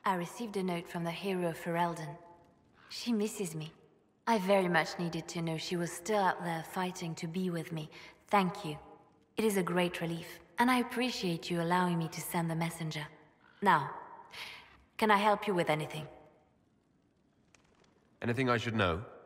I received a note from the hero of Ferelden. She misses me. I very much needed to know she was still out there fighting to be with me. Thank you. It is a great relief, and I appreciate you allowing me to send the messenger. Now, can I help you with anything? Anything I should know?